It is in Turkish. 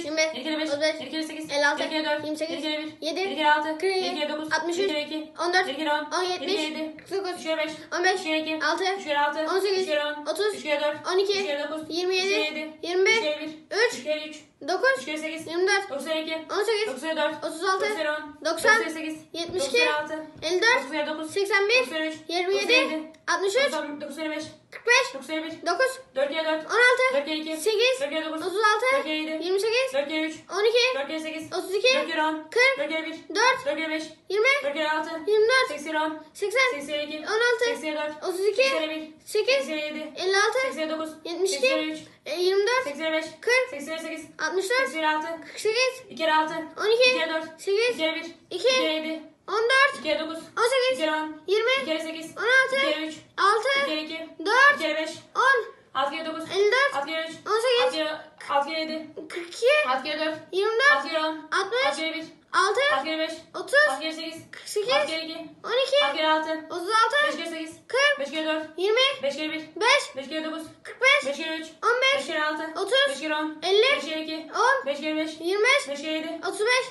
3, 25, 1 kere 5, 35, 1 kere 8, 56, 1 kere 4, 28, 1 kere 1, 7, 1 kere 6, 1 47, kere 9, 63, 1 kere 2, 14, 1 kere 10, 17, 1 kere 7, 49, 3 kere 5, 15, 3 kere 2, 6, 3 kere 6, 18, 3 kere 10, 30, 3 kere 4, 12, 3 kere 9, 27, 3 kere 7, 25, 3 kere 1, 3, 3 kere 3, 9, 3 kere 8, 24, 9 kere 2, 18, 9 kere 4, 36, 9 kere 10, 90, 9 kere 8, 9 72, kere 6, 54, 9 kere 9, 81, 9 kere 3, 27, 63, 9 kere 5, 45, 9 kere 1, 9, 4 kere 4, 16, 4 kere 2, 8, 4 kere 9, 36, 4 kere 7, 28, 4 kere 3, 12, 4 kere 8, 32, 4 kere 10, 40, 4 kere 1, 4, 4 kere 5, 20, 4 kere 6, 24, 8 kere 10, 80, 8 kere 2, 16, 8 kere 4, 32, 8 kere 1, 8 8, kere 7, 56, 8 kere 9, 72, 8 kere 3, 24, 8 kere 5, 40, 8 kere 8, 64, 8 kere 6, 48, 2 kere 6, 12, 2 kere 4, 2 8, kere 1, 2 2, kere 7, 14, 2 kere 9, 2 18, kere 10, 20, 2 kere 8, 2 16, kere 3, 6, 2 kere 2, 4, 2 kere 5, 10, 6 kere 9, 54, 6 kere 3, 18, 6 kere 7, 42, 6 kere 4, 24, 6 kere 10, 60, 6 kere 1, 6, 6 kere 5, 30, 6 kere 8, 48, 6 kere 2, 12, 6 kere 6, 36, 5 kere 8, 40, 5 kere 4, 20, 5 kere 1, 5, 5 kere 9, 45, 5 kere 3, 15, 5 kere 6, 30, 5 kere 10, 50, 5 kere 2, 10, 5 kere 5, 25, 5 kere 7, 35,